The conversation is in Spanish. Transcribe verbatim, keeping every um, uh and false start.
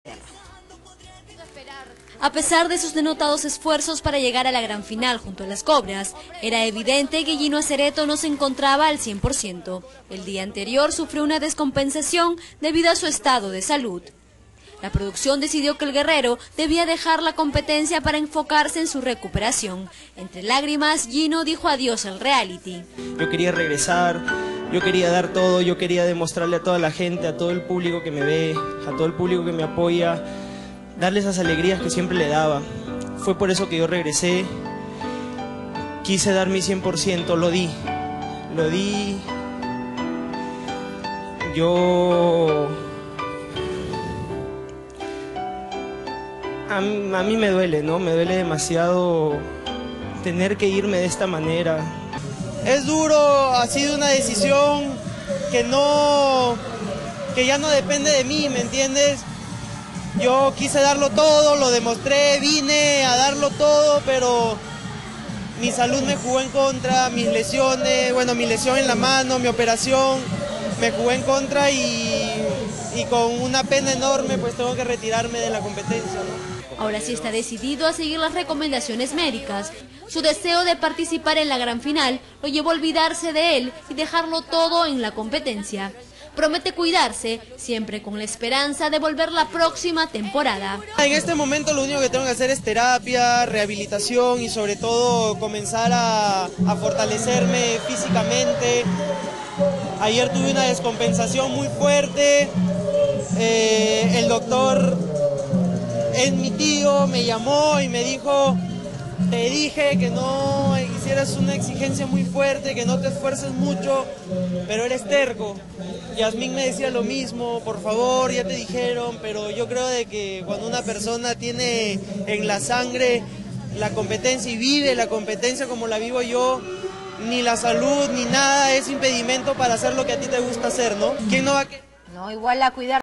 A pesar de sus denotados esfuerzos para llegar a la gran final junto a las Cobras, era evidente que Gino Acereto no se encontraba al cien por ciento. El día anterior sufrió una descompensación debido a su estado de salud. La producción decidió que el guerrero debía dejar la competencia para enfocarse en su recuperación. Entre lágrimas, Gino dijo adiós al reality. Yo quería regresar, yo quería dar todo, yo quería demostrarle a toda la gente, a todo el público que me ve, a todo el público que me apoya, darle esas alegrías que siempre le daba. Fue por eso que yo regresé, quise dar mi cien por ciento, lo di, lo di. Yo... A mí, a mí me duele, ¿no? Me duele demasiado tener que irme de esta manera. Es duro, ha sido una decisión que no, que ya no depende de mí, ¿me entiendes? Yo quise darlo todo, lo demostré, vine a darlo todo, pero mi salud me jugó en contra, mis lesiones, bueno, mi lesión en la mano, mi operación, me jugó en contra y, y con una pena enorme pues tengo que retirarme de la competencia, ¿no? Ahora sí está decidido a seguir las recomendaciones médicas. Su deseo de participar en la gran final lo llevó a olvidarse de él y dejarlo todo en la competencia. Promete cuidarse, siempre con la esperanza de volver la próxima temporada. En este momento lo único que tengo que hacer es terapia, rehabilitación y sobre todo comenzar a, a fortalecerme físicamente. Ayer tuve una descompensación muy fuerte, eh, el doctor es mi tío, me llamó y me dijo, te dije que no hicieras una exigencia muy fuerte, que no te esfuerces mucho, pero eres terco. Yasmín me decía lo mismo, por favor, ya te dijeron, pero yo creo de que cuando una persona tiene en la sangre la competencia y vive la competencia como la vivo yo, ni la salud ni nada es impedimento para hacer lo que a ti te gusta hacer, ¿no? ¿Quién no va a... No, igual a cuidar.